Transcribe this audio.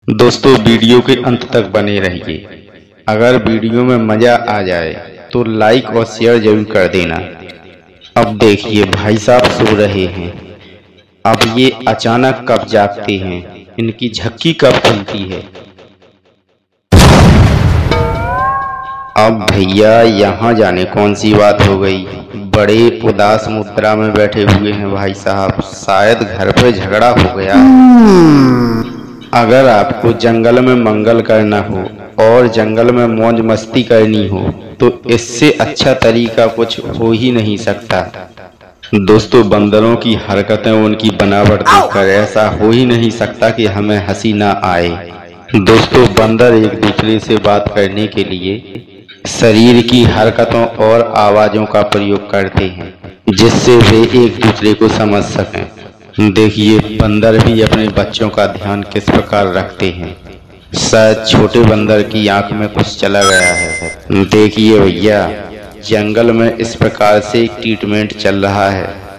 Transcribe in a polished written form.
दोस्तों वीडियो के अंत तक बने रहिए। अगर वीडियो में मजा आ जाए तो लाइक और शेयर जरूर कर देना। अब देखिए भाई साहब सो रहे हैं। अब ये अचानक कब जागते हैं, इनकी झक्की कब खुलती है। अब भैया यहाँ जाने कौन सी बात हो गई। बड़े उदास मुद्रा में बैठे हुए हैं भाई साहब, शायद घर पे झगड़ा हो गया। अगर आपको जंगल में मंगल करना हो और जंगल में मौज मस्ती करनी हो तो इससे अच्छा तरीका कुछ हो ही नहीं सकता। दोस्तों बंदरों की हरकतें, उनकी बनावट देखकर ऐसा हो ही नहीं सकता कि हमें हंसी ना आए। दोस्तों बंदर एक दूसरे से बात करने के लिए शरीर की हरकतों और आवाजों का प्रयोग करते हैं जिससे वे एक दूसरे को समझ सकें। देखिए बंदर भी अपने बच्चों का ध्यान किस प्रकार रखते हैं। शायद छोटे बंदर की आंख में कुछ चला गया है। देखिए भैया, जंगल में इस प्रकार से ट्रीटमेंट चल रहा है।